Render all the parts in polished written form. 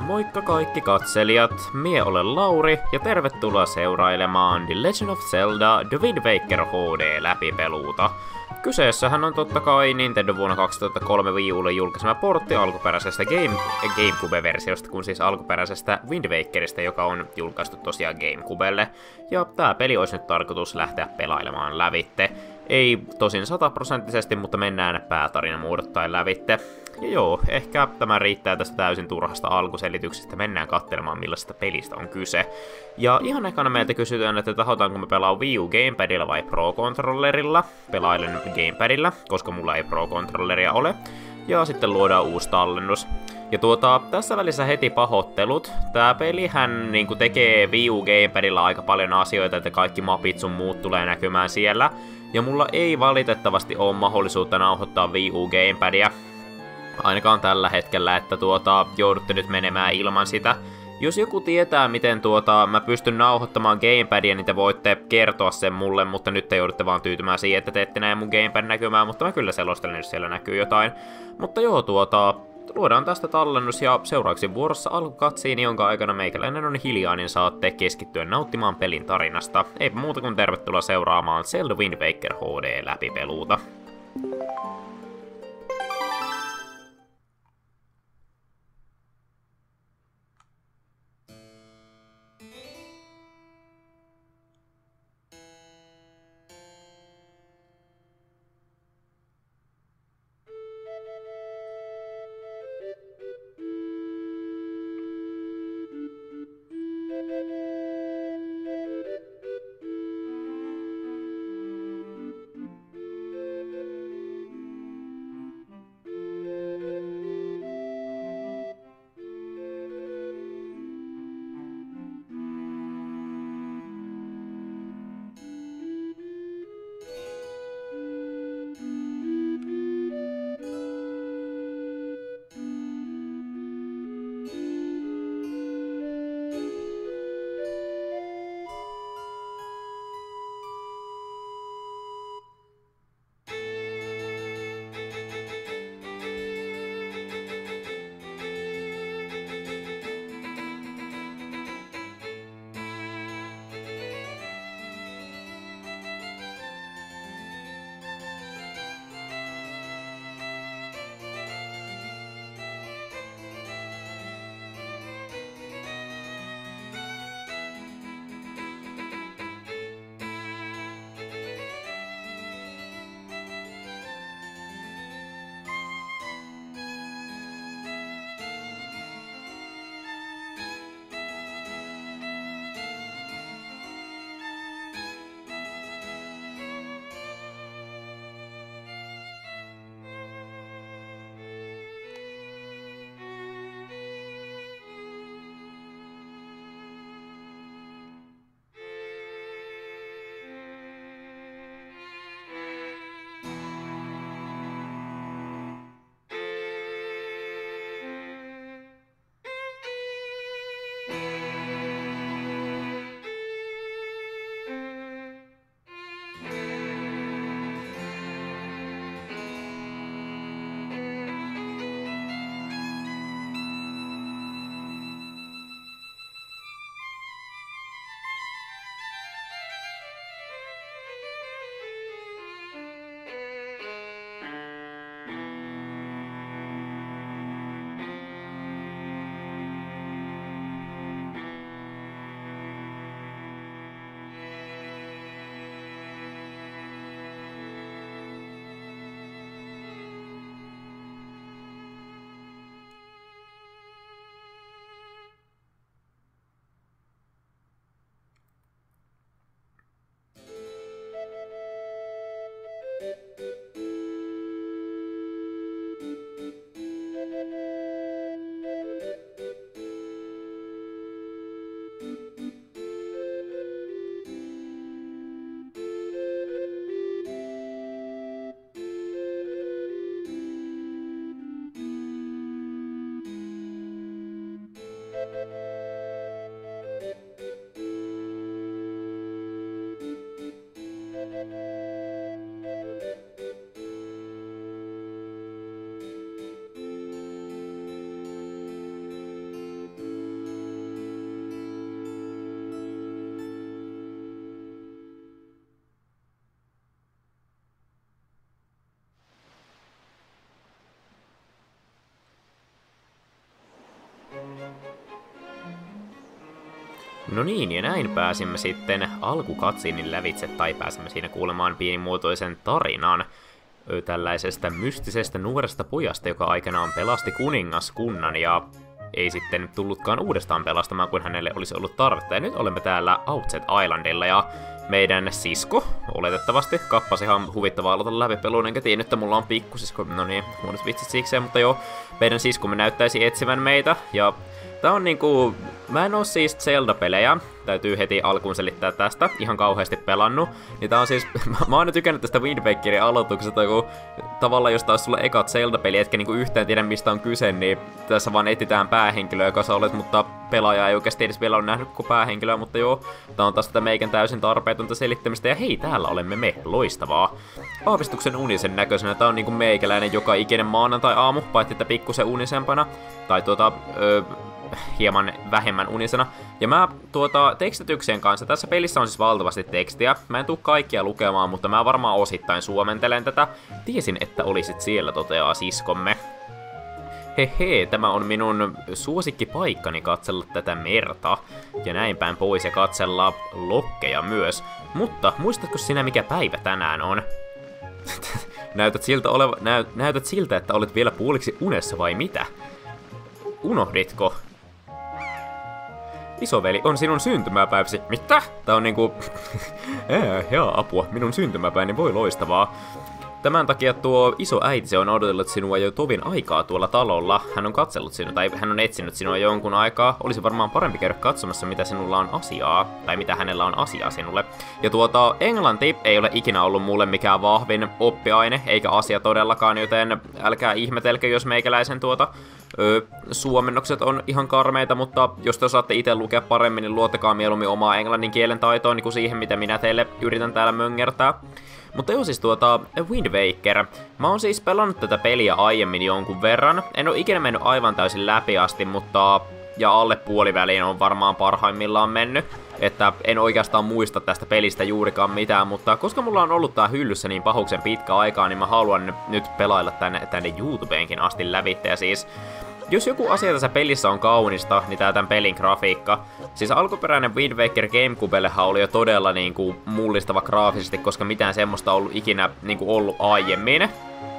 Moikka kaikki katselijat, mie olen Lauri ja tervetuloa seurailemaan The Legend of Zelda The Wind Waker HD läpipeluuta. Kyseessähän on totta kai Nintendo vuonna 2003 Wii Ulle julkaisema portti alkuperäisestä GameCube-versiosta, kun siis alkuperäisestä Wind Wakerista, joka on julkaistu tosiaan GameCubelle. Ja tää peli olisi nyt tarkoitus lähteä pelailemaan lävitte. Ei tosin 100%, mutta mennään päätarinan muodottaen lävitte. Ja joo, ehkä tämä riittää tästä täysin turhasta alkuselityksestä, mennään katselemaan millaista pelistä on kyse. Ja ihan ekana meiltä kysytään, että tahotaanko me pelaa Wii U Gamepadilla vai Pro-controllerilla. Pelailen Gamepadilla, koska mulla ei Pro-controlleria ole. Ja sitten luodaan uusi tallennus. Ja tässä välissä heti pahoittelut. Tää pelihän tekee Wii U Gamepadilla aika paljon asioita, että kaikki mapit sun muut tulee näkymään siellä. Ja mulla ei valitettavasti ole mahdollisuutta nauhoittaa Wii U Gamepadia. Ainakaan tällä hetkellä, että joudutte nyt menemään ilman sitä. Jos joku tietää, miten mä pystyn nauhoittamaan Gamepadia, niin te voitte kertoa sen mulle, mutta nyt te joudutte vaan tyytymään siihen, että te ette näe mun Gamepad näkymään, mutta mä kyllä selostelen, jos siellä näkyy jotain. Mutta joo, luodaan tästä tallennus ja seuraavaksi vuorossa alkukatsiini, jonka aikana meikäläinen on hiljaa, niin saatte keskittyä nauttimaan pelin tarinasta. Eipä muuta kuin tervetuloa seuraamaan Zelda Wind Waker HD läpipeluuta. No niin, ja näin pääsimme sitten alkukatsiinin lävitse, tai pääsimme siinä kuulemaan pienimuotoisen tarinan tällaisesta mystisestä nuoresta pojasta, joka aikanaan pelasti kuningaskunnan ja ei sitten tullutkaan uudestaan pelastamaan, kun hänelle olisi ollut tarvetta. Ja nyt olemme täällä Outset Islandilla ja meidän sisko, oletettavasti, kappasi ihan huvittavaa aloitella läpipeluun, enkä tiedä, että mulla on pikkusisko, no niin, huonot vitsit sikseen, mutta joo, meidän siskomme näyttäisi etsivän meitä, ja tää on niinku, mä en oo siis Zelda-pelejä, täytyy heti alkuun selittää tästä, ihan kauheasti pelannut, niin tää on siis, mä oon nyt tykännyt tästä Wind Wakerin aloituksesta, kun tavallaan jos taas sulla ekat Zelda-peli, etkä niinku yhtään tiedä mistä on kyse, niin tässä vaan etsitään päähenkilöä, joka sä olet, mutta pelaaja ei oikeasti edes vielä ole nähnyt koko päähenkilöä, mutta joo, tää on taas tätä meikän täysin tarpeetonta selittämistä, ja hei, täällä olemme me, loistavaa. Aavistuksen unisen näköisenä, tää on niinku meikäläinen joka ikinen maanantai-aamu, paitsi että pikkusen unisempana, tai hieman vähemmän unisena. Ja mä tekstityksien kanssa, tässä pelissä on siis valtavasti tekstiä, mä en tuu kaikkia lukemaan, mutta mä varmaan osittain suomentelen tätä. Tiesin, että olisit siellä, toteaa siskomme. Hehe, tämä on minun suosikkipaikkani katsella tätä merta. Ja näin päin pois ja katsella lokkeja myös. Mutta muistatko sinä mikä päivä tänään on? Näytät siltä, että olet vielä puoliksi unessa vai mitä? Unohditko? Isoveli, on sinun syntymäpäiväsi. Mitä? Tää on niinku... apua, minun syntymäpäiväni voi loistavaa. Tämän takia tuo iso äiti on odotellut sinua jo tovin aikaa tuolla talolla. Hän on katsellut sinua, tai hän on etsinyt sinua jonkun aikaa. Olisi varmaan parempi käydä katsomassa, mitä sinulla on asiaa, tai mitä hänellä on asiaa sinulle. Ja englanti ei ole ikinä ollut mulle mikään vahvin oppiaine, eikä asia todellakaan, joten älkää ihmetelkö, jos meikäläisen suomennokset on ihan karmeita, mutta jos te osaatte itse lukea paremmin, niin luottakaa mieluummin omaa englannin kielen taitoon, niin kuin siihen, mitä minä teille yritän täällä möngertää. Mutta joo, siis Wind Waker. Mä oon siis pelannut tätä peliä aiemmin jonkun verran. En oo ikinä mennyt aivan täysin läpi asti, mutta... Ja alle puoliväliin on varmaan parhaimmillaan mennyt. Että en oikeastaan muista tästä pelistä juurikaan mitään, mutta koska mulla on ollut tää hyllyssä niin pahuksen pitkä aikaa, niin mä haluan nyt pelailla tänne YouTubeenkin asti lävitte. Ja siis... Jos joku asia tässä pelissä on kaunista, niin tää tämän pelin grafiikka. Siis alkuperäinen Wind Waker GameCubellehan oli jo todella niinku mullistava graafisesti, koska mitään semmoista ollut ikinä niinku ollut aiemmin.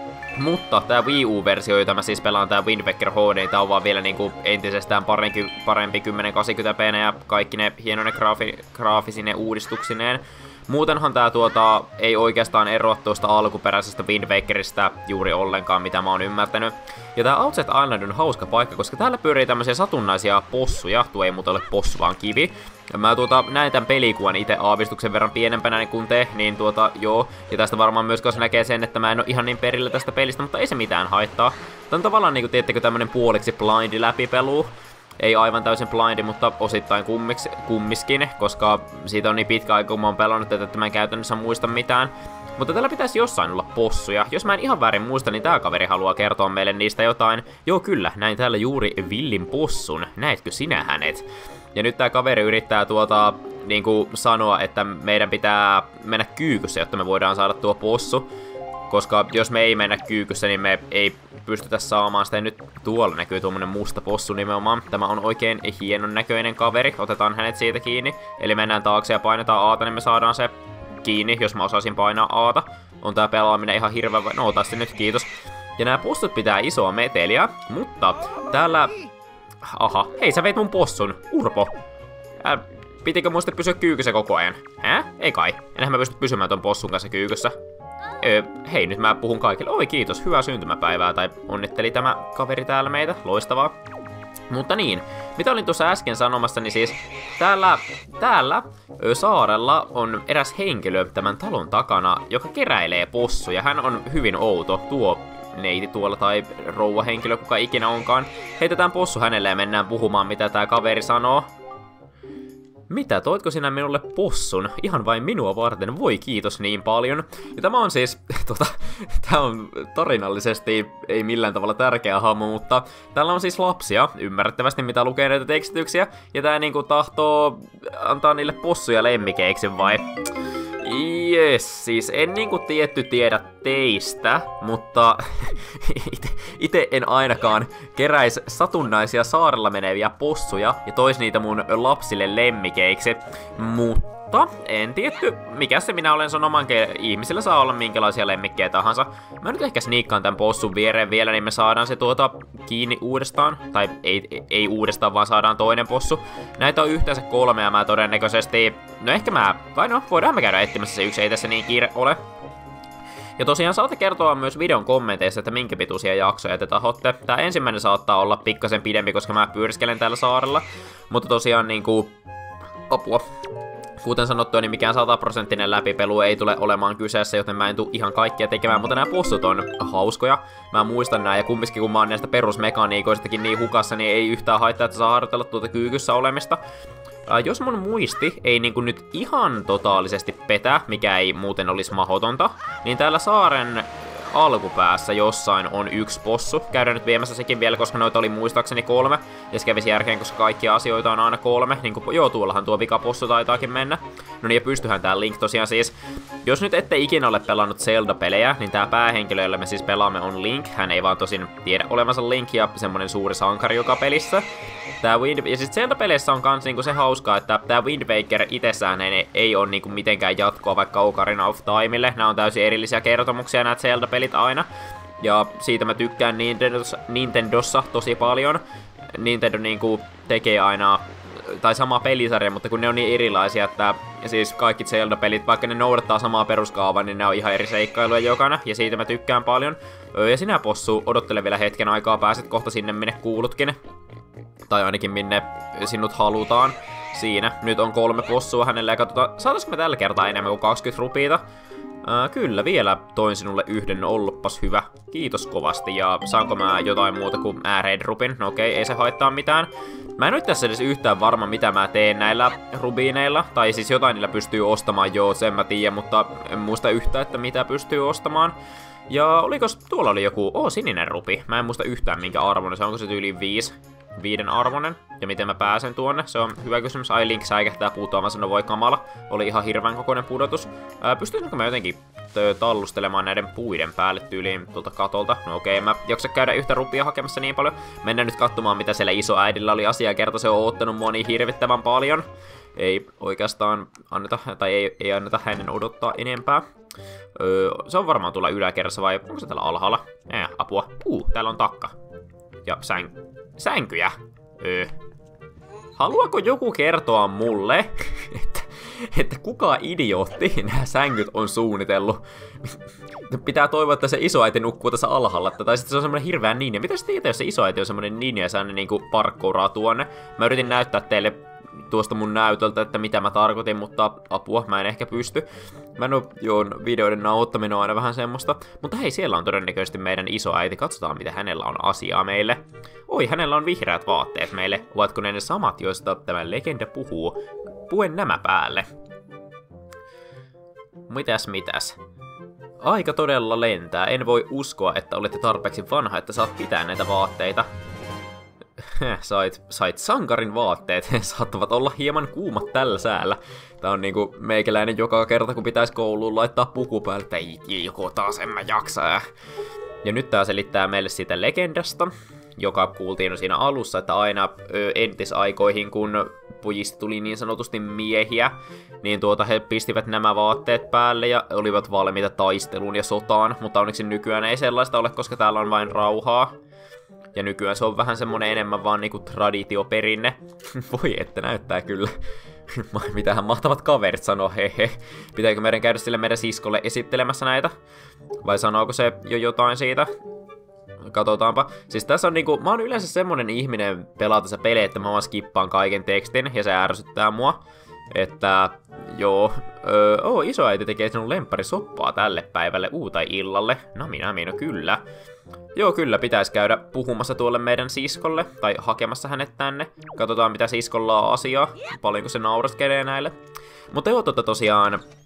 Mutta tää Wii U-versio, jota mä siis pelaan tää Wind Waker HD, niin tää on vaan vielä niinku entisestään parempi 1080p ja kaikki ne hienoinen graafisine uudistuksineen. Muutenhan tää ei oikeastaan eroa tuosta alkuperäisestä Wind Wakerista juuri ollenkaan, mitä mä oon ymmärtänyt. Ja tää Outset Island on hauska paikka, koska täällä pyörii tämmöisiä satunnaisia possuja, tuo ei muuta ole possu vaan kivi. Ja mä näin tän pelikuvan itse aavistuksen verran pienempänä kuin te, niin joo. Ja tästä varmaan myös kanssa näkee sen, että mä en oo ihan niin perillä tästä pelistä, mutta ei se mitään haittaa. Tää on tavallaan niinku, tiedättekö, tämmönen puoliksi blindi läpipelu. Ei aivan täysin blindi, mutta osittain kummiskin, koska siitä on niin pitkä aika, kun mä oon pelannut tätä, että mä en käytännössä muista mitään. Mutta täällä pitäisi jossain olla possuja. Jos mä en ihan väärin muista, niin tää kaveri haluaa kertoa meille niistä jotain. Joo kyllä, näin täällä juuri villin possun. Näetkö sinä hänet? Ja nyt tää kaveri yrittää niinku sanoa, että meidän pitää mennä kyykyssä, jotta me voidaan saada tuo possu. Koska jos me ei mennä kyykyssä, niin me ei pystytä saamaan sitä. Nyt tuolla näkyy tuommoinen musta possu nimenomaan. Tämä on oikein hienon näköinen kaveri. Otetaan hänet siitä kiinni. Eli mennään taakse ja painetaan Aata, niin me saadaan se kiinni, jos mä osaisin painaa Aata. On tää pelaaminen ihan hirveä... No ota nyt, kiitos. Ja nämä possut pitää isoa meteliä, mutta täällä... Aha, hei sä veit mun possun. Urpo. Pitikö muista pysyä kyykyssä koko ajan? Ei kai. Enhän mä pysty pysymään ton possun kanssa kyykyssä. Hei, nyt mä puhun kaikille. Oi kiitos, hyvää syntymäpäivää. Tai onnitteli tämä kaveri täällä meitä. Loistavaa. Mutta niin, mitä olin tuossa äsken sanomassa, niin siis täällä saarella on eräs henkilö tämän talon takana, joka keräilee possuja. Hän on hyvin outo, tuo neiti tuolla tai rouvahenkilö, kuka ikinä onkaan. Heitetään possu hänelle ja mennään puhumaan, mitä tää kaveri sanoo. Mitä, toitko sinä minulle possun? Ihan vain minua varten, voi kiitos niin paljon. Ja tämä on siis, tää on tarinallisesti ei millään tavalla tärkeä hahmo, mutta täällä on siis lapsia, ymmärrettävästi mitä lukee näitä tekstityksiä, ja tää niinku tahtoo antaa niille possuja lemmikeiksi vai? Jes, siis en niinku teistä, mutta ite en ainakaan keräisi satunnaisia saarella meneviä possuja ja tois niitä mun lapsille lemmikeiksi, mutta en tietty, mikä se minä olen sanomaan, ihmisillä saa olla minkälaisia lemmikkejä tahansa. Mä nyt ehkä sniikkaan tän possun viereen vielä, niin me saadaan se kiinni uudestaan. Tai ei uudestaan, vaan saadaan toinen possu. Näitä on yhteensä 3 ja mä todennäköisesti... No ehkä voidaan me käydä etsimässä se yksi, ei tässä niin kiire ole. Ja tosiaan saatte kertoa myös videon kommenteissa, että minkä pituisia jaksoja te tahotte. Tää ensimmäinen saattaa olla pikkasen pidempi, koska mä pyrskelen täällä saarella. Mutta tosiaan niinku... Apua. Kuten sanottua, niin mikään 100% läpipelu ei tule olemaan kyseessä, joten mä en tuu ihan kaikkia tekemään, mutta nämä possut on hauskoja. Mä muistan nää, ja kumminkin kun mä oon näistä perusmekaniikoistakin niin hukassa, niin ei yhtään haittaa, että saa harjoitella tuota kyykyssä olemista. Jos mun muisti ei niinku nyt ihan totaalisesti petä, mikä ei muuten olisi mahdotonta, niin täällä saaren alkupäässä jossain on yksi possu. Käydään nyt viemässä sekin vielä, koska noita oli muistaakseni 3. Ja se kävisi järkeen, koska kaikkia asioita on aina 3. Niin kuin, joo, tuollahan tuo vikapossu taitaakin mennä. No niin, ja pystyhän tää Link tosiaan siis. Jos nyt ette ikinä ole pelannut Zelda-pelejä, niin tää päähenkilö, jolle me siis pelaamme, on Link. Hän ei vaan tosin tiedä olevansa Link ja semmonen suuri sankari joka pelissä. Ja siis Zelda-peleissä on kans niinku se hauskaa, että tää Wind Waker itsessään ei ole niinku mitenkään jatkoa vaikka Ocarina of Timelle. Nää on täysin erillisiä kertomuksia nää Zelda-pelit aina. Ja siitä mä tykkään Nintendossa tosi paljon. Nintendo niinku tekee aina, tai sama pelisarja, mutta kun ne on niin erilaisia, että siis kaikki Zelda-pelit, vaikka ne noudattaa samaa peruskaavaa, niin ne on ihan eri seikkailuja jokana, ja siitä mä tykkään paljon. Ja sinä, possu, odottele vielä hetken aikaa, pääset kohta sinne, minne kuulutkin. Tai ainakin minne sinut halutaan. Siinä. Nyt on 3 possua hänelle, ja katsotaan, saataisiko me tällä kertaa enemmän kuin 20 rupiita? Kyllä, vielä toin sinulle yhden, olloppas hyvä. Kiitos kovasti, ja saanko mä jotain muuta kuin red rupin? No okei, ei se haittaa mitään. Mä en ole tässä edes yhtään varma, mitä mä teen näillä rubiineilla. Tai siis jotain niillä pystyy ostamaan, joo, sen mä tiedän, mutta en muista yhtään, että mitä pystyy ostamaan. Ja olikos, tuolla oli joku, sininen rupi. Mä en muista yhtään minkä arvoinen, se onko se yli 5 arvoinen. Ja miten mä pääsen tuonne, se on hyvä kysymys. Ai, Link säikähtää putoamaan, sanoi voi kamala. Oli ihan hirveän kokoinen pudotus. Pystyisinkö mä jotenkin tallustelemaan näiden puiden päälle tyyliin tuolta katolta? No okei, mä jaksa käydä yhtä rupia hakemassa niin paljon. Mennään nyt katsomaan, mitä siellä isoäidillä oli asiaa. Kerta se on oottanut mua niin hirvittävän paljon. Ei oikeastaan anneta, tai ei anneta hänen odottaa enempää. Se on varmaan tuolla yläkerrassa, vai onko se täällä alhaalla? Apua. Täällä on takka. Ja sänkyjä. Haluaako joku kertoa mulle, että kuka idiootti nämä sänkyt on suunnitellut? Pitää toivoa, että se isoäiti nukkuu tässä alhaalla, tai sitten se on semmonen hirveä ninja. Mitä sitten itse, jos se isoäiti on semmonen ninja ja se niinku parkkouraa tuonne? Mä yritin näyttää teille tuosta mun näytöltä, että mitä mä tarkoitin, mutta apua, mä en ehkä pysty. Videoiden nauhoittaminen on aina vähän semmoista. Mutta hei, siellä on todennäköisesti meidän isoäiti. Katsotaan, mitä hänellä on asiaa meille. Oi, hänellä on vihreät vaatteet meille. Ovatko ne samat, joista tämä legenda puhuu? Puen nämä päälle. Mitäs? Aika todella lentää. En voi uskoa, että olette tarpeeksi vanha, että saat pitää näitä vaatteita. Sait sankarin vaatteet. Saattavat olla hieman kuumat tällä säällä. Tää on niinku meikäläinen joka kerta, kun pitäisi kouluun laittaa puku päälle. Että joko taas en mä jaksa. Ja nyt tää selittää meille siitä legendasta, joka kuultiin siinä alussa, että aina entisaikoihin, kun pojista tuli niin sanotusti miehiä, niin he pistivät nämä vaatteet päälle ja olivat valmiita taisteluun ja sotaan, mutta onneksi nykyään ei sellaista ole, koska täällä on vain rauhaa. Ja nykyään se on vähän semmonen enemmän vaan niinku traditioperinne. Voi, että näyttää kyllä. Mitähän mahtavat kaverit sanoo, hehe. Pitääkö meidän käydä sille meidän siskolle esittelemässä näitä? Vai sanooko se jo jotain siitä? Katsotaanpa. Siis tässä on niinku, mä oon yleensä semmonen ihminen pelaa tässä pelejä, että mä vaan skippaan kaiken tekstin ja se ärsyttää mua. Että joo, isoäiti tekee sinun lempparisoppaa tälle päivälle tai illalle. No minä kyllä. Joo, kyllä, pitäisi käydä puhumassa tuolle meidän siskolle, tai hakemassa hänet tänne. Katsotaan, mitä siskolla on asiaa, paljonko se nauraskelee näille. Mutta joo, tosiaan,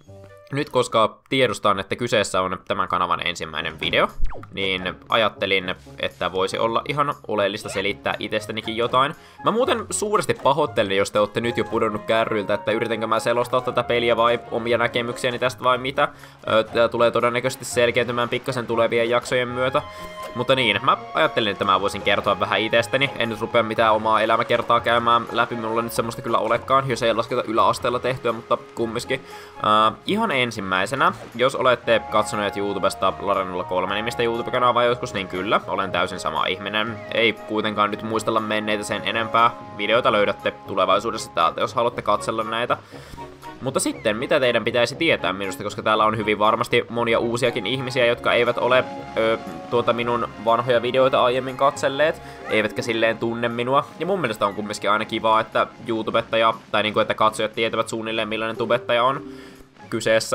nyt koska tiedostan, että kyseessä on tämän kanavan ensimmäinen video, niin ajattelin, että voisi olla ihan oleellista selittää itsestänikin jotain. Mä muuten suuresti pahoittelen, jos te olette nyt jo pudonnut kärryiltä, että yritänkö mä selostaa tätä peliä vai omia näkemyksiäni tästä vai mitä. Tää tulee todennäköisesti selkeytymään pikkasen tulevien jaksojen myötä. Mutta niin, mä ajattelin, että mä voisin kertoa vähän itsestäni. En nyt rupea mitään omaa elämäkertaa käymään läpi, minulla nyt semmoista kyllä olekaan, jos ei lasketa yläasteella tehtyä, mutta kumminkin. Ihan ensimmäisenä, jos olette katsoneet YouTubesta Laren03 nimistä YouTube-kanavaa joskus, niin kyllä, olen täysin sama ihminen. Ei kuitenkaan nyt muistella menneitä sen enempää. Videoita löydätte tulevaisuudessa täältä, jos haluatte katsella näitä. Mutta sitten, mitä teidän pitäisi tietää minusta, koska täällä on hyvin varmasti monia uusiakin ihmisiä, jotka eivät ole minun vanhoja videoita aiemmin katselleet, eivätkä silleen tunne minua. Ja mun mielestä on kumminkin aina kivaa, että YouTubettaja, tai niinku, että katsojat tietävät suunnilleen millainen tubettaja on kyseessä.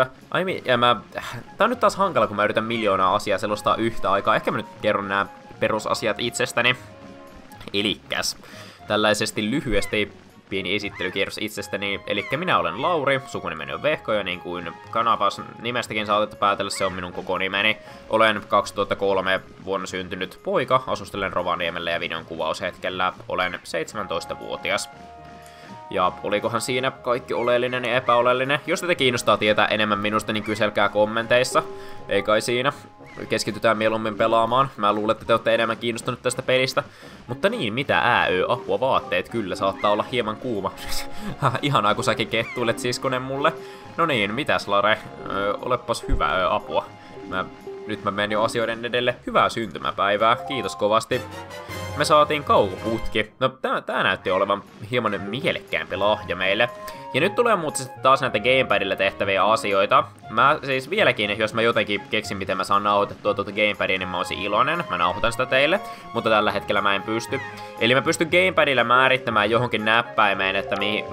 Tää on nyt taas hankala, kun mä yritän miljoonaa asiaa selostaa yhtä aikaa. Ehkä mä nyt kerron nämä perusasiat itsestäni. Elikkäs, tällaisesti lyhyesti pieni esittelykierros itsestäni. Elikkä minä olen Lauri, sukunimeni on Vehko, ja niin kuin kanavan nimestäkin saatatte päätellä, se on minun koko nimeni. Olen 2003 vuonna syntynyt poika, asustelen Rovaniemellä ja videon kuvaushetkellä olen 17-vuotias. Ja olikohan siinä kaikki oleellinen ja epäoleellinen? Jos teitä kiinnostaa tietää enemmän minusta, niin kyselkää kommenteissa. Ei kai siinä. Keskitytään mieluummin pelaamaan. Mä luulen, että te olette enemmän kiinnostunut tästä pelistä. Mutta niin, mitä apua vaatteet? Kyllä, saattaa olla hieman kuuma. Ihanaa, kun säkin kettuilet siskonen mulle. No niin, mitäs Lare? Olepas hyvä apua. Nyt mä menen jo asioiden edelle. Hyvää syntymäpäivää, kiitos kovasti. Me saatiin kaukoputki. No tää näytti olevan hieman mielekkäämpi lahja meille. Ja nyt tulee muuten sitten taas näitä gamepadilla tehtäviä asioita. Mä siis vieläkin, jos mä jotenkin keksin miten mä saan nauhoitettua tuota gamepadia, niin mä olisin iloinen. Mä nauhoitan sitä teille, mutta tällä hetkellä mä en pysty. Eli mä pystyn gamepadilla määrittämään johonkin näppäimeen, että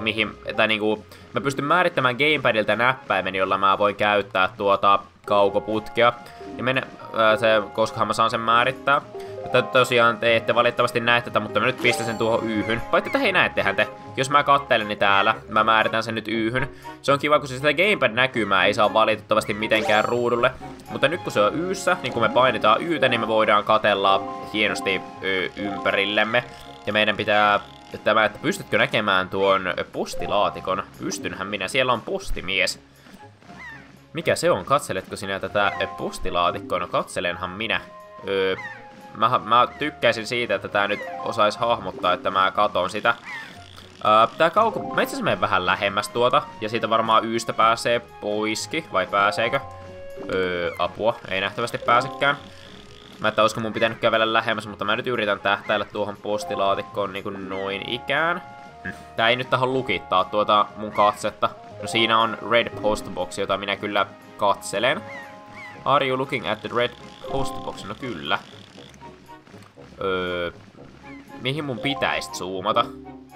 mä pystyn määrittämään gamepadilta näppäimen, jolla mä voin käyttää tuota kaukoputkea. Ja koskahan mä saan sen määrittää. Tosiaan te ette valitettavasti näe tätä, mutta mä nyt pistän sen tuohon Y-hyn. Vaikka te hei näettehän te. Jos mä kattelen niin täällä, mä määritän sen nyt Y-hyn. Se on kiva, kun se sitä gamepad-näkymää ei saa valitettavasti mitenkään ruudulle. Mutta nyt kun se on Y:ssä, niin kun me painitaan Y:tä, niin me voidaan katella hienosti ympärillemme. Ja meidän pitää että pystytkö näkemään tuon postilaatikon? Pystynhän minä, siellä on postimies. Mikä se on? Katseletko sinä tätä postilaatikkoa? No katselenhan minä. Mä tykkäisin siitä, että tää nyt osais hahmottaa, että mä katon sitä. Mä itse asiassa menen vähän lähemmäs tuota, ja siitä varmaan Ystä pääsee poiski, vai pääseekö? Apua, ei nähtävästi pääsekään. Mä et olisiko mun pitänyt kävellä lähemmäs, mutta mä nyt yritän tähtäillä tuohon postilaatikkoon niinku noin ikään. Tää ei nyt tähän lukittaa tuota mun katsetta. No siinä on red postbox, jota minä kyllä katselen. Are you looking at the red postbox? No kyllä. Mihin mun pitäisi zoomata?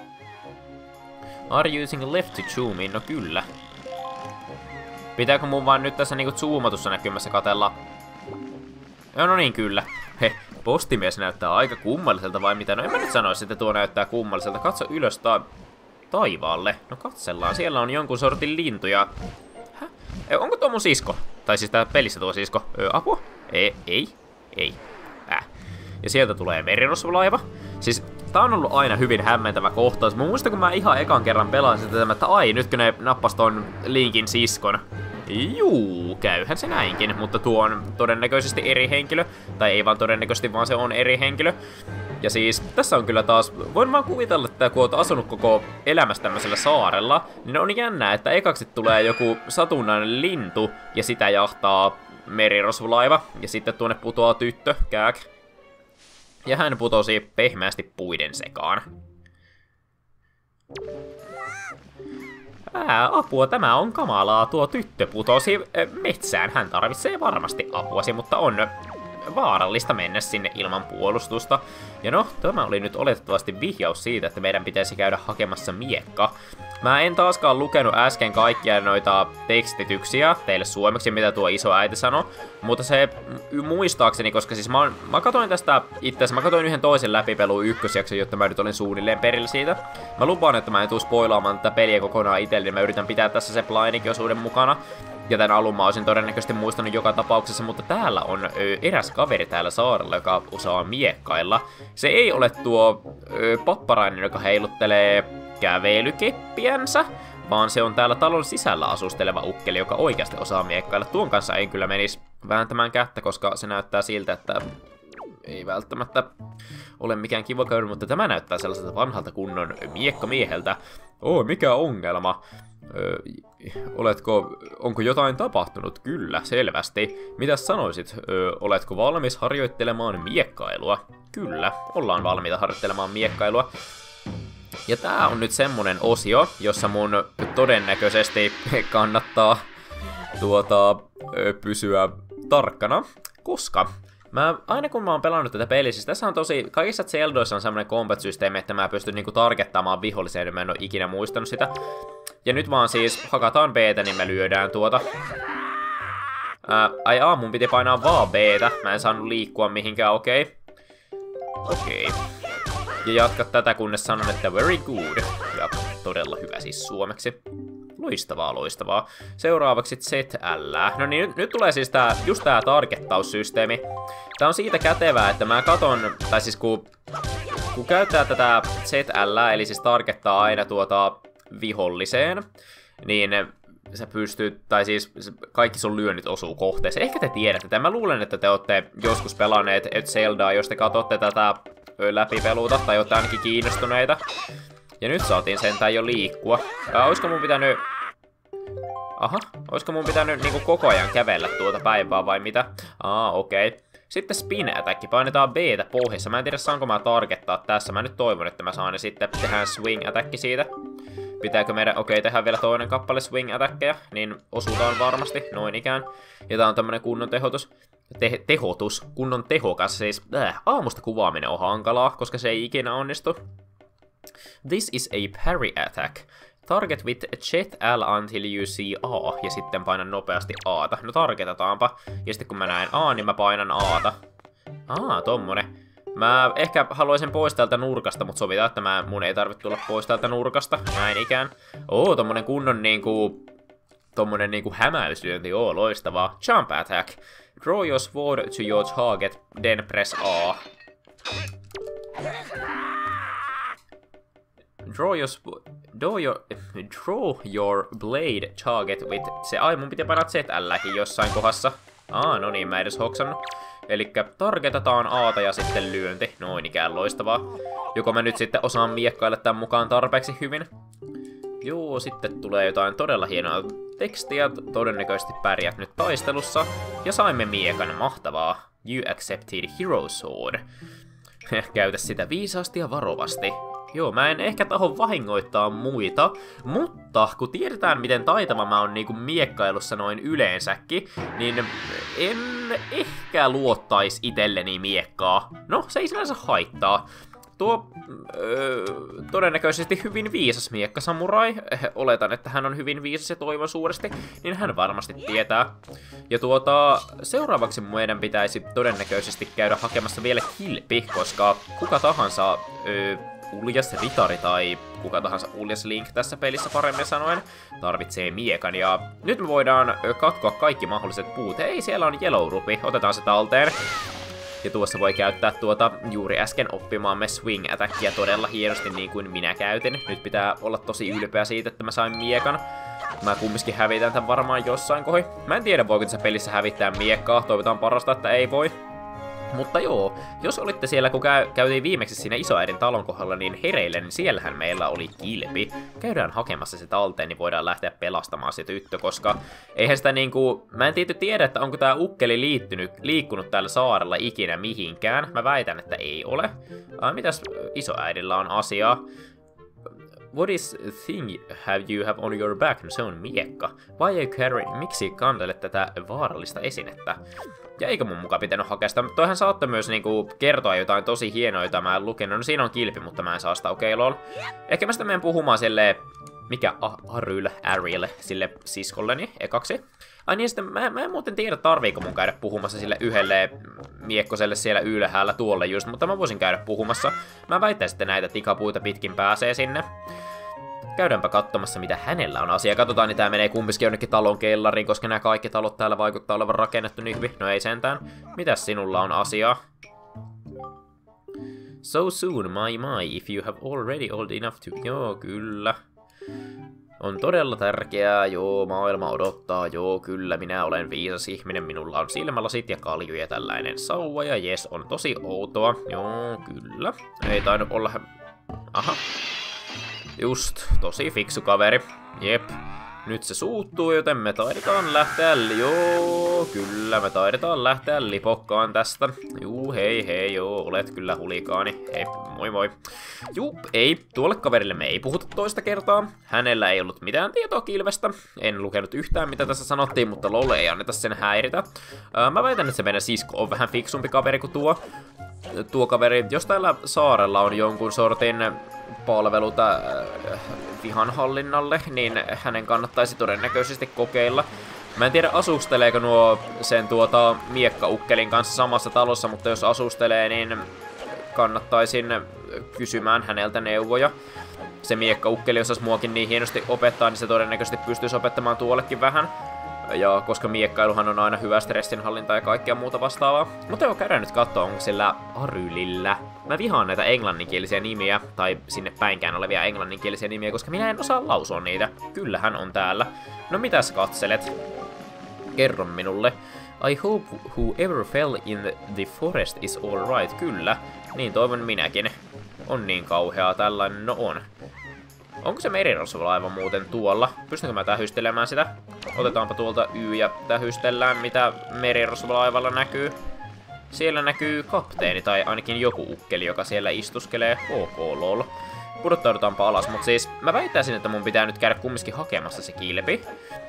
Are you using left to zoom in? No kyllä. Pitääkö mun vaan nyt tässä niinku zoomatussa näkymässä katella? No niin, kyllä. Postimies näyttää aika kummalliselta vai mitä? No en mä nyt sanoisi, että tuo näyttää kummalliselta. Katso ylös taivaalle. No katsellaan, siellä on jonkun sortin lintuja. Häh? Onko tuo mun sisko? Tai siis tää pelissä tuo sisko? Apua? Ei. Ja sieltä tulee merirosvolaiva. Siis tää on ollut aina hyvin hämmentävä kohtaus. Mä muistan, kun mä ihan ekan kerran pelasin sitä, että ai, nytkö ne nappas ton Linkin siskon. Juu, käyhän se näinkin, mutta tuo on todennäköisesti eri henkilö. Tai ei vaan todennäköisesti, vaan se on eri henkilö. Ja siis, tässä on kyllä taas, voin vaan kuvitella, että kun oot asunut koko elämässä tämmöisellä saarella, niin on jännää, että ekaksi tulee joku satunnainen lintu, ja sitä jahtaa merirosvolaiva, ja sitten tuonne putoaa tyttö, kääk. Ja hän putosi pehmeästi puiden sekaan. Apua, tämä on kamalaa. Tuo tyttö putosi metsään. Hän tarvitsee varmasti apuasi, mutta on vaarallista mennä sinne ilman puolustusta. Ja no, tämä oli nyt oletettavasti vihjaus siitä, että meidän pitäisi käydä hakemassa miekka. Mä en taaskaan lukenut äsken kaikkia noita tekstityksiä teille suomeksi, mitä tuo iso äiti sanoi. Mutta se muistaakseni, koska siis mä katoin tästä itse mä katoin yhden toisen läpipeluun ykkösjakson, jotta mä nyt olin suunnilleen perillä siitä. Mä lupaan, että mä en tuu spoilaamaan tätä peliä kokonaan itselle, niin mä yritän pitää tässä se Blinding-osuuden mukana. Ja tän alun mä olisin todennäköisesti muistanut joka tapauksessa, mutta täällä on eräs kaveri täällä saarella, joka osaa miekkailla. Se ei ole tuo papparainen, joka heiluttelee kävelykeppiänsä, vaan se on täällä talon sisällä asusteleva ukkeli, joka oikeasti osaa miekkailla. Tuon kanssa ei kyllä menisi vääntämään kättä, koska se näyttää siltä, että ei välttämättä ole mikään kiva käydä, mutta tämä näyttää sellaiselta vanhalta kunnon miekkamieheltä. Mikä ongelma? Onko jotain tapahtunut? Kyllä, selvästi. Mitäs sanoisit? Oletko valmis harjoittelemaan miekkailua? Kyllä, ollaan valmiita harjoittelemaan miekkailua. Ja tää on nyt semmonen osio, jossa mun todennäköisesti kannattaa pysyä tarkkana, koska aina kun mä oon pelannut tätä peliä, siis tässä on kaikissa Zeldoissa on semmonen combat-systeemi, että mä pystyn niinku targettaamaan viholliseen, ja mä en oo ikinä muistanut sitä. Ja nyt vaan siis hakataan B:tä, niin me lyödään tuota. Mun piti painaa vaan B:tä, mä en saanut liikkua mihinkään, okei. Ja jatka tätä, kunnes sanon, että very good. Ja todella hyvä siis suomeksi. Loistavaa. Seuraavaksi ZL. No niin, nyt tulee siis just tää targettaussysteemi. Tää on siitä kätevää, että mä katon, tai siis kun käyttää tätä ZL, eli siis targettaa aina viholliseen, niin sä pystyt, tai siis kaikki sun lyönnit osuu kohteeseen. Ehkä te tiedätte, mä luulen, että te ootte joskus pelanneet Zeldaa, jos te katsotte tätä läpipeluuta, tai ootte ainakin kiinnostuneita. Ja nyt saatiin sentään jo liikkua. Oisko mun pitänyt niinku koko ajan kävellä tuota päivää vai mitä? Okei. Sitten spin attack, painetaan B:tä pohjassa. Mä en tiedä saanko mä targettaa tässä. Mä nyt toivon, että mä saan ne sitten. Tehdään swing attack siitä. Pitääkö meidän, tehdään vielä toinen kappale swing attackia, niin osutaan varmasti, noin ikään. Ja tää on tämmönen kunnon kunnon tehokas, siis aamusta kuvaaminen on hankalaa, koska se ei ikinä onnistu. This is a parry attack. Target with ZL until you see A, ja sitten painan nopeasti A:ta. No targetataanpa, ja sitten kun mä näen A, niin mä painan A:ta. Tommonen. Mä ehkä haluaisin pois täältä nurkasta, mutta sovitaan, että mun ei tarvitse tulla pois täältä nurkasta, näin ikään. Tommonen kunnon niinku hämäyslyönti, loistavaa. Jump attack. Draw your sword to your target, then press A. Draw your blade target with mun piti painaa ZL:kin jossain kohdassa. No niin, mä en edes hoksannut. Elikkä targetataan A:ta ja sitten lyönti. Noin ikään loistavaa. Joko mä nyt sitten osaan miekkailla tämän mukaan tarpeeksi hyvin? Joo, sitten tulee jotain todella hienoa tekstiä. Todennäköisesti pärjät nyt taistelussa. Ja saimme miekan, mahtavaa. You accepted hero sword. Käytä sitä viisaasti ja varovasti. Joo, mä en ehkä taho vahingoittaa muita, mutta kun tiedetään miten taitava mä oon niinku miekkailussa noin yleensäkin, niin en ehkä luottais itselleni miekkaa. No, se ei sinänsä haittaa. Tuo todennäköisesti hyvin viisas miekkasamurai, oletan, että hän on hyvin viisas ja toivon suuresti, niin hän varmasti tietää. Ja seuraavaksi meidän pitäisi todennäköisesti käydä hakemassa vielä kilpi, koska kuka tahansa uljas ritari tai kuka tahansa uljas Link tässä pelissä paremmin sanoen tarvitsee miekan. Ja nyt me voidaan katkoa kaikki mahdolliset puut. Ei, siellä on Yellow Ruby, otetaan se talteen. Ja tuossa voi käyttää juuri äsken oppimaamme swing attackia todella hienosti niin kuin minä käytin. Nyt pitää olla tosi ylpeä siitä, että mä sain miekan. Mä kumminkin hävitän tän varmaan jossain kohi. Mä en tiedä voiko tässä pelissä hävittää miekkaa, toivotaan parasta, että ei voi. Mutta joo, jos olitte siellä, kun käytiin viimeksi siinä isoäidin talon kohdalla niin hereille, niin siellähän meillä oli kilpi. Käydään hakemassa se talteen, niin voidaan lähteä pelastamaan se tyttö, koska eihän sitä mä en tiedä, että onko tää ukkeli liikkunut täällä saarella ikinä mihinkään. Mä väitän, että ei ole. Mitäs isoäidillä on asiaa? What is thing you have on your back? No se on miekka. Why are you carrying? Miksi kantelet tätä vaarallista esinettä? Ja eikö mun mukaan pitänyt hakea sitä? Toihan saatte myös kertoa jotain tosi hienoa, jota mä en lukenut. No siinä on kilpi, mutta mä en saa sitä, lol. Ehkä mä sitä menen puhumaan silleen, Ariel, sille siskolleni ekaksi. Ai niin, sitten mä en muuten tiedä, tarviiko mun käydä puhumassa sille yhdelle miekkoselle siellä ylhäällä tuolle just, mutta mä voisin käydä puhumassa. Mä väittäisin, että näitä tikapuita pitkin pääsee sinne. Käydäänpä katsomassa, mitä hänellä on asia. Katsotaan, niin tää menee kumminkin jonnekin talon kellariin, koska nämä kaikki talot täällä vaikuttaa olevan rakennettu niin hyvin. No ei sentään. Mitäs sinulla on asiaa? So soon, my, if you have already old enough to... Joo, kyllä. On todella tärkeää, joo, maailma odottaa, joo, kyllä, minä olen viisas ihminen, minulla on silmälasit ja kalju ja tällainen sauva, ja jes, on tosi outoa, joo, kyllä. Ei tainnut olla... Aha. Just, tosi fiksu kaveri, jep. Nyt se suuttuu, joten me taidetaan lähteä... Joo, kyllä, me taidetaan lähteä lipokkaan tästä. Juu, hei, joo, olet kyllä hulikaani. Hei, moi moi. Juu, ei, tuolle kaverille me ei puhuta toista kertaa. Hänellä ei ollut mitään tietoa kilvestä. En lukenut yhtään, mitä tässä sanottiin, mutta lol, ei anneta sen häiritä. Mä väitän, että se meidän sisko on vähän fiksumpi kaveri kuin tuo kaveri. Jos täällä saarella on jonkun sortin palveluta vihanhallinnalle, niin hänen kannattaisi todennäköisesti kokeilla. Mä en tiedä, asusteleeko nuo sen miekkaukkelin kanssa samassa talossa, mutta jos asustelee, niin kannattaisin kysymään häneltä neuvoja. Se miekkaukkeli osasi muakin niin hienosti opettaa, niin se todennäköisesti pystyisi opettamaan tuollekin vähän. Ja koska miekkailuhan on aina hyvä stressinhallinta ja kaikkea muuta vastaavaa. Mutta joo, käydään nyt katsoa, onko sillä Arylillä. Mä vihaan näitä englanninkielisiä nimiä, tai sinne päinkään olevia englanninkielisiä nimiä, koska minä en osaa lausua niitä. Kyllähän on täällä. No mitäs katselet? Kerro minulle. I hope whoever fell in the forest is alright. Kyllä, niin toivon minäkin. On niin kauheaa tällainen, no on. Onko se merirosvolaiva muuten tuolla? Pystynkö mä tähystelemään sitä? Otetaanpa tuolta Y ja tähystellään, mitä merirosvolaivalla näkyy. Siellä näkyy kapteeni tai ainakin joku ukkeli, joka siellä istuskelee. Ok, lol. Pudottaudutaanpa alas, mutta siis mä väittäisin, että mun pitää nyt käydä kumminkin hakemassa se kilpi.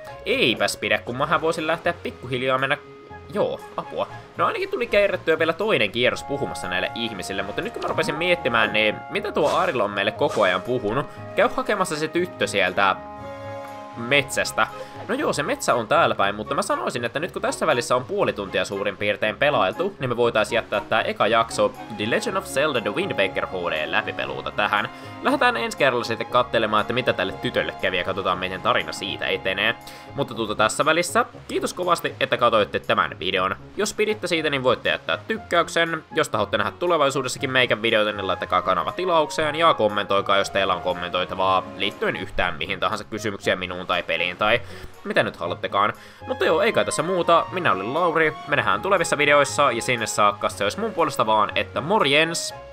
Eipäs pidä, kun mähän voisin lähteä pikkuhiljaa mennä... Joo, apua. No ainakin tuli kerättyä vielä toinen kierros puhumassa näille ihmisille, mutta nyt kun mä rupesin miettimään, niin mitä tuo Aril on meille koko ajan puhunut? Käy hakemassa se tyttö sieltä metsästä. No joo, se metsä on täällä päin, mutta mä sanoisin, että nyt kun tässä välissä on puoli tuntia suurin piirtein pelailtu, niin me voitaisiin jättää tää eka jakso The Legend of Zelda The Wind Waker HD läpipeluuta tähän. Lähdetään ensi kerralla sitten katselemaan, että mitä tälle tytölle kävi ja katsotaan miten tarina siitä etenee. Mutta tässä välissä, kiitos kovasti, että katsoitte tämän videon. Jos piditte siitä, niin voitte jättää tykkäyksen. Jos tahotte nähdä tulevaisuudessakin meikän videoita, niin laittakaa kanava tilaukseen ja kommentoikaa, jos teillä on kommentoitavaa liittyen yhtään mihin tahansa kysymyksiä minuun tai peliin tai mitä nyt haluttekaan. Mutta joo, ei kai tässä muuta. Minä olin Lauri. Me nähdään tulevissa videoissa ja sinne saakka se olisi mun puolesta vaan, että morjens!